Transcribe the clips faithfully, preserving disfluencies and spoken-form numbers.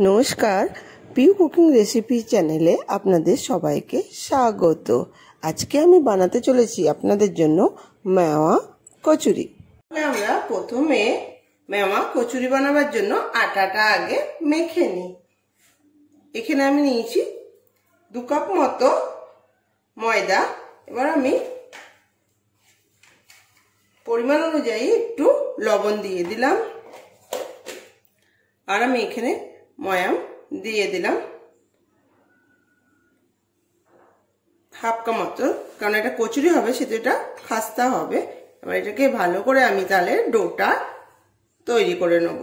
নমস্কার, Piu cooking recipe চ্যানেলে আপনাদের সবাইকে স্বাগত। আজকে আমি বানাতে চলেছি আপনাদের জন্য মেওয়া কচুরি। আমরা প্রথমে মেওয়া কচুরি বানাবার জন্য আটাটা আগে মেখে নিই। এখানে আমি নিয়েছি দু কাপ মতো ময়দা। এবার আমি পরিমাণ অনুযায়ী একটু লবণ দিয়ে দিলাম, আর আমি এখানে ময়াম দিয়ে দিলাম হাফ কাপ মতো, কারণ এটা কচুরি হবে সেটা এটা খাস্তা হবে। এবার এটাকে ভালো করে আমি তাহলে ডোটা তৈরি করে নেব।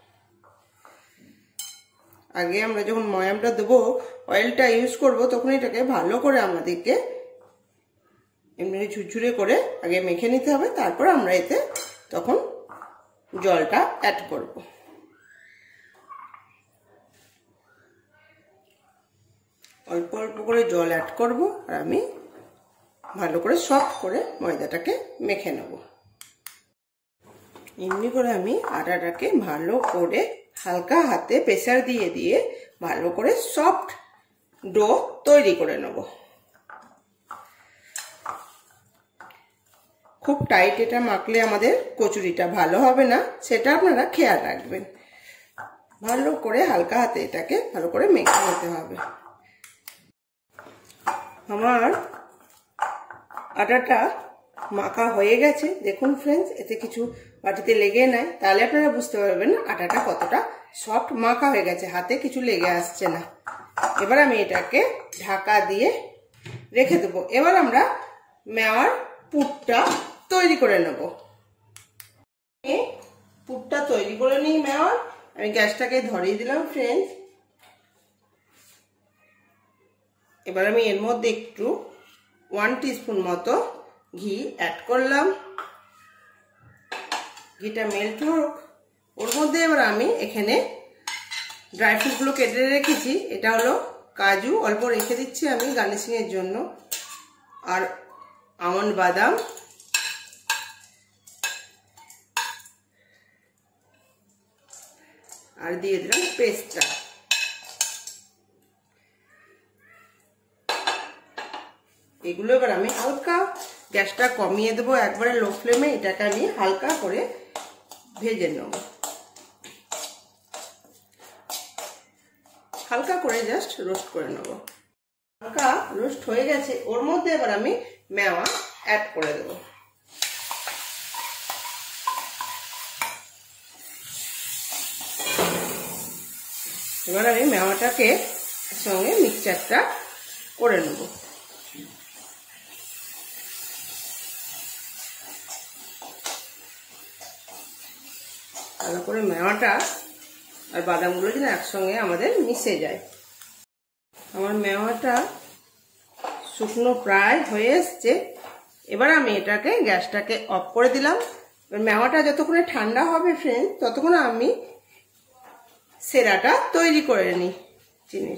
আগে আমরা যখন ময়ামটা দেবো, অয়েলটা ইউজ করব, তখন এটাকে ভালো করে আমাদেরকে এমনি ঝুরঝুরে করে আগে মেখে নিতে হবে। তারপর আমরা এতে তখন জলটা অ্যাড করব। অল্প অল্প করে জল অ্যাড করব, আর আমি ভালো করে সফট করে ময়দাটাকে মেখে নেব। এমনি করে আমি আটাটাকে ভালো করে হালকা হাতে প্রেসার দিয়ে দিয়ে ভালো করে সফট ডো তৈরি করে নেব। খুব টাইট এটা মাখলে আমাদের কচুরিটা ভালো হবে না, সেটা আপনারা খেয়াল রাখবেন। ভালো করে হালকা হাতে এটাকে ভালো করে মেখে নিতে হবে। আমার আটাটা মাখা হয়ে গেছে, দেখুন ফ্রেন্ডস, এতে কিছু বাটিতে লেগে নাই, তাহলে আপনারা বুঝতে পারবেন আটাটা কতটা সফট মাখা হয়ে গেছে, হাতে কিছু লেগে আসছে না। এবার আমি এটাকে ঢাকা দিয়ে রেখে দেবো। এবার আমরা মেওয়ার পুরটা তৈরি করে নেব। পুরটা তৈরি করে নিই মেওয়ার। আমি গ্যাসটাকে ধরিয়ে দিলাম ফ্রেন্ডস। এবার আমি এর মধ্যে একটু ওয়ান টিস্পুন মতো ঘি অ্যাড করলাম। ঘিটা মেল্ট হোক, ওর মধ্যে এবার আমি এখানে ড্রাই ফ্রুটগুলো কেটে রেখেছি। এটা হলো কাজু, অল্প রেখে দিচ্ছি আমি গার্নিশিং এর জন্য, আর আমন্ড বাদাম, আর দিয়ে দিলাম পেস্টটা। এগুলো এবার আমি হালকা গ্যাসটা কমিয়ে দেবো, একবারে লো ফ্লেমে এটাকে আমি হালকা করে ভেজে নেব। হালকা করে জাস্ট রোস্ট করে নেব। হালকা রোস্ট হয়ে গেছে, ওর মধ্যে এবার আমি মেওয়া অ্যাড করে দেব। এবার আমি মেওয়াটাকে সঙ্গে মিক্সচারটা করে নেব। ভালো করে মেওয়াটা আর বাদামগুলো যেন একসঙ্গে আমাদের মিশে যায়। আমার মেওয়াটা শুকনো প্রায় হয়ে এসছে। এবার আমি এটাকে গ্যাসটাকে অফ করে দিলাম। এবার মেওয়াটা যতক্ষণে ঠান্ডা হবে ফ্রেন্ড, ততক্ষণ আমি সেরাটা তৈরি করে নিই চিনির।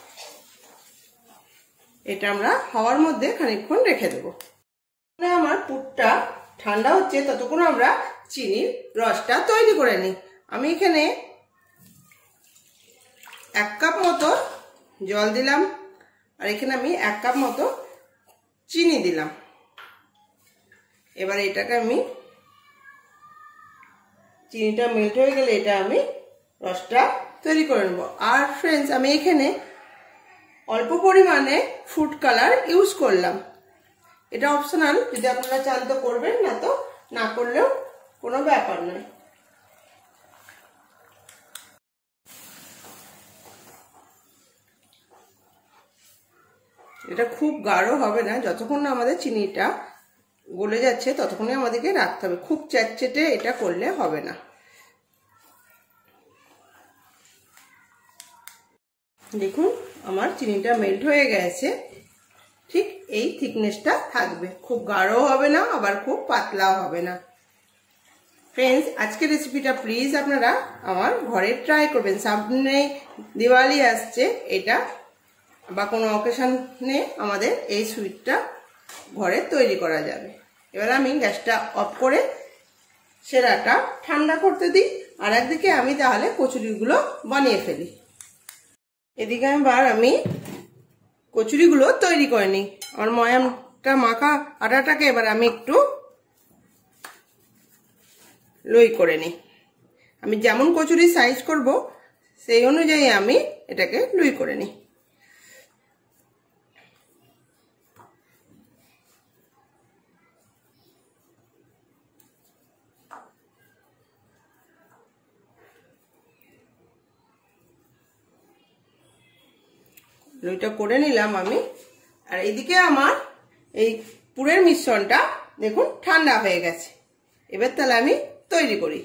এটা আমরা হাওয়ার মধ্যে খানিকক্ষণ রেখে দেবো। আমার পুরটা ঠান্ডা হচ্ছে, ততক্ষণ আমরা চিনির রসটা তৈরি করে নিই। আমি এখানে এক কাপ মতো জল দিলাম, আর এখানে আমি এক কাপ মতো চিনি দিলাম। এবার এটাকে আমি চিনিটা মেল্ট হয়ে গেলে এটা আমি রসটা তৈরি করে নেব। আর ফ্রেন্ডস, আমি এখানে অল্প পরিমাণে ফুড কালার ইউজ করলাম। এটা অপশনাল, যদি আপনারা চান তো করবেন, না তো না করলেও কোনো ব্যাপার নয়। এটা খুব গাঢ় হবে না, যতক্ষণ না আমাদের চিনিটা গলে যাচ্ছে ততক্ষণই আমাদেরকে রাখতে হবে। খুব চ্যাটচেটে এটা করলে হবে না। দেখুন আমার চিনিটা মেল্ট হয়ে গেছে, ঠিক এই থিকনেসটা থাকবে, খুব গাঢ় হবে না, আবার খুব পাতলাও হবে না। ফ্রেন্ডস, আজকের রেসিপিটা প্লিজ আপনারা আমার ঘরে ট্রাই করবেন। সামনে দিওয়ালি আসছে, এটা বা কোনো অকেশনে আমাদের এই সুইটটা ঘরে তৈরি করা যাবে। এবার আমি গ্যাসটা অফ করে সেরাটা ঠান্ডা করতে দিই, আর একদিকে আমি তাহলে কচুরিগুলো বানিয়ে ফেলি। এদিকে আবার আমি কচুরিগুলো তৈরি করে নিই। আমার ময়ামটা মাখা আটাটাকে এবার আমি একটু লই করে নিই। আমি যেমন কচুরি সাইজ করব সেই অনুযায়ী আমি এটাকে লই করে নিই। লইটা করে নিলাম আমি। আর এইদিকে আমার এই পুরের মিশ্রণটা দেখুন ঠান্ডা হয়ে গেছে। এবার তাহলে আমি তৈরি করি।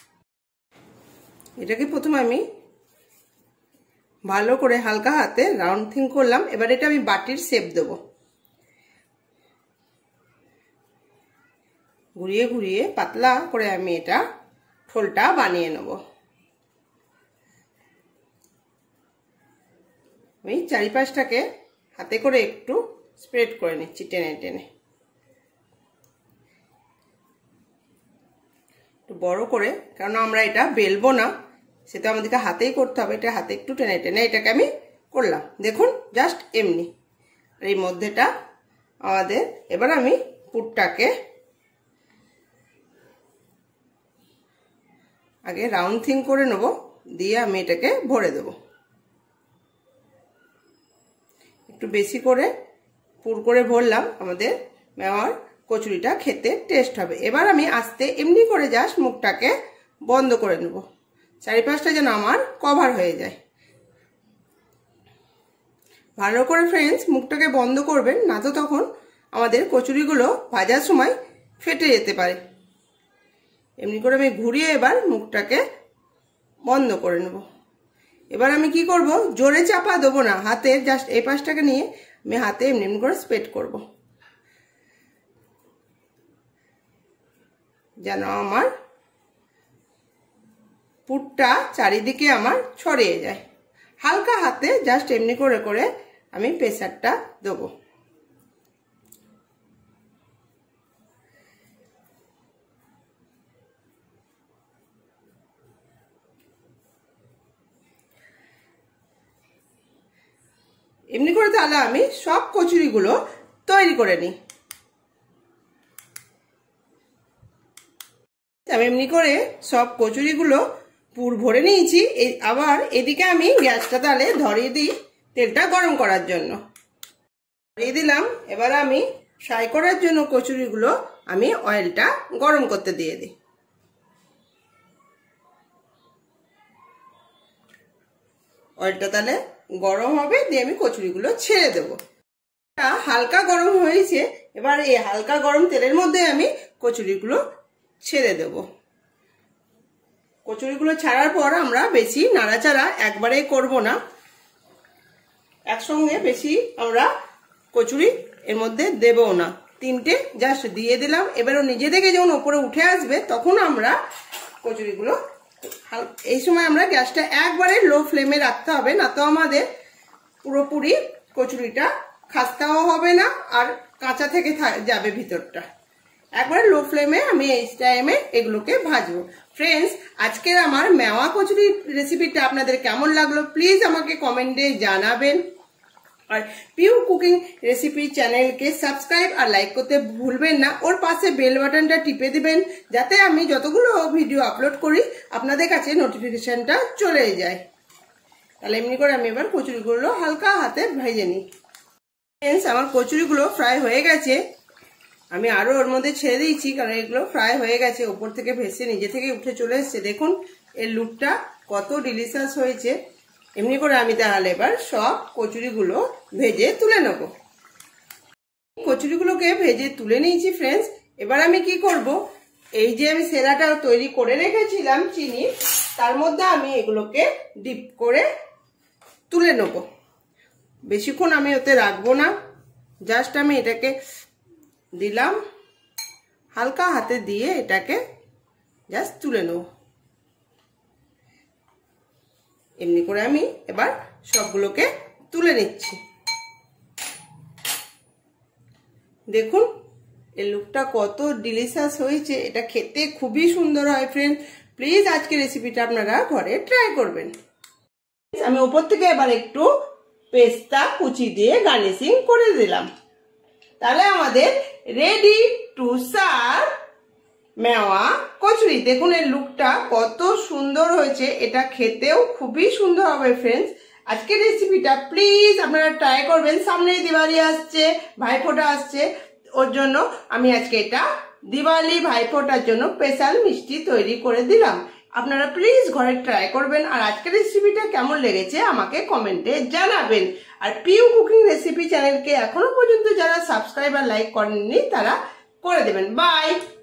এটাকে প্রথমে আমি ভালো করে হালকা হাতে রাউন্ড থিং করলাম। এবার এটা আমি বাটির শেপ দেব। ঘুরিয়ে ঘুরিয়ে পাতলা করে আমি এটা ঠোলটা বানিয়ে নেব। আমি চারিপাশটাকে হাতে করে একটু স্প্রেড করে নিচ্ছি টেনে টেনে, একটু বড় করে, কারণ আমরা এটা বেলবো না, সেটা আমাদেরকে হাতেই করতে হবে। এটা হাতে একটু টেনে টেনে এটাকে আমি করলাম। দেখুন জাস্ট এমনি। আর এই মধ্যেটা আমাদের এবার আমি পুরটাকে আগে রাউন্ড থিং করে নেব, দিয়ে আমি এটাকে ভরে দেব। একটু বেশি করে পুর করে ভরলাম, আমাদের মেওয়ার কচুরিটা খেতে টেস্ট হবে। এবার আমি আস্তে এমনি করে জাস্ট মুখটাকে বন্ধ করে নেব, চারিপাশটা যেন আমার কভার হয়ে যায়। ভালো করে ফ্রেন্ডস মুখটাকে বন্ধ করবেন, না তো তখন আমাদের কচুরিগুলো ভাজার সময় ফেটে যেতে পারে। এমনি করে আমি ঘুরিয়ে এবার মুখটাকে বন্ধ করে নেব। এবার আমি কি করব, জোরে চাপা দেবো না, হাতে জাস্ট এই পাশটাকে নিয়ে আমি হাতে এমনি এমনি করে স্প্রেড করব, যেন আমার পুরটা চারিদিকে আমার ছড়িয়ে যায়। হালকা হাতে জাস্ট এমনি করে করে আমি প্রেসারটা দেবো। এমনি করে তাহলে আমি সব কচুরিগুলো তৈরি করে নিই। আমি এমনি করে সব কচুরিগুলো পুর ভরে নিয়েছি। এই আবার এদিকে আমি গ্যাসটা তাহলে ধরিয়ে দিই তেলটা গরম করার জন্য। ধরিয়ে দিলাম। এবার আমি ফ্রাই করার জন্য কচুরিগুলো আমি অয়েলটা গরম করতে দিয়ে দিই। অয়েলটা তাহলে গরম হবে, দিয়ে আমি কচুরিগুলো ছেড়ে দেবো। হালকা গরম হয়েছে, এবার এই হালকা গরম তেলের মধ্যে আমি কচুরিগুলো ছেড়ে দেব। কচুরিগুলো ছাড়ার পর আমরা বেশি নাড়াচাড়া একবারে করব না, একসঙ্গে বেশি আমরা কচুরি এর মধ্যে দেবও না। তিনটে জাস্ট দিয়ে দিলাম। এবারও নিজে থেকে যখন ওপরে উঠে আসবে তখন আমরা কচুরিগুলো, এই সময় আমরা গ্যাসটা একবারে লো ফ্লেমে রাখতে হবে, না তো আমাদের পুরোপুরি কচুরিটা খাস্তাও হবে না আর কাঁচা থেকে যাবে ভিতরটা। একবারে লো ফ্লেমে আমি এই টাইমে এগুলোকে ভাজবো। ফ্রেন্ডস, আজকের আমার মেওয়া কচুরি রেসিপিটা আপনাদের কেমন লাগলো প্লিজ আমাকে কমেন্টে জানাবেন। আর পিউ কুকিং রেসিপি চ্যানেলকে সাবস্ক্রাইব আর লাইক করতে ভুলবেন না। ওর পাশে বেল বাটনটা টিপে দিবেন, যাতে আমি যতগুলো ভিডিও আপলোড করি আপনাদের কাছে নোটিফিকেশনটা চলে যায়। তাহলে এমনি করে আমি এবার কচুরিগুলো হালকা হাতে ভেজে নিই। ফ্রেন্ডস, আমার কচুরিগুলো ফ্রাই হয়ে গেছে। আমি আরো ওর মধ্যে ছেড়ে দিয়েছি, কারণ এগুলো ফ্রাই হয়ে গেছে, উপর থেকে ভেসে নিজে থেকে উঠে চলে এসছে। দেখুন এর লুকটা কত ডিলিশিয়াস হয়েছে। এমনি করে আমি তাহলে এবার সব কচুরিগুলো ভেজে তুলে নেব। কচুরিগুলোকে ভেজে তুলে নিয়েছি ফ্রেন্ডস। এবার আমি কি করব, এই যে আমি সেরাটা তৈরি করে রেখেছিলাম চিনি, তার মধ্যে আমি এগুলোকে ডিপ করে তুলে নেব। বেশিক্ষণ আমি ওতে রাখবো না, জাস্ট আমি এটাকে দিলাম, হালকা হাতে দিয়ে এটাকে জাস্ট তুলে নেব। এমনি করে আমি এবার সবগুলোকে তুলে নিচ্ছি। দেখুন এর লুকটা কত ডিলিশিয়াস হয়েছে, এটা খেতে খুবই সুন্দর হয়। ফ্রেন্ড, প্লিজ আজকে রেসিপিটা আপনারা ঘরে ট্রাই করবেন। আমি উপর থেকে এবার একটু পেস্তা কুচি দিয়ে গার্নিশিং করে দিলাম। তাহলে আমাদের ready to serve mewa kachori. দেখুন এর লুকটা কত সুন্দর হয়েছে, এটা খেতেও খুবই সুন্দর হবে ফ্রেন্ডস। আজকের রেসিপিটা প্লিজ আপনারা ট্রাই করবেন। সামনে দিওয়ালি আসছে, ভাইফোঁটা আসছে, ওর জন্য আমি আজকে এটা দিওয়ালি ভাইফোঁটার জন্য স্পেশাল মিষ্টি তৈরি করে দিলাম। আপনারা প্লিজ ঘরে ট্রাই করবেন। আর আজকের রেসিপিটা কেমন লেগেছে আমাকে কমেন্টে জানাবেন। আর পিউ কুকিং রেসিপি চ্যানেলকে এখনো পর্যন্ত যারা সাবস্ক্রাইব আর লাইক করেননি তারা করে দেবেন। বাই।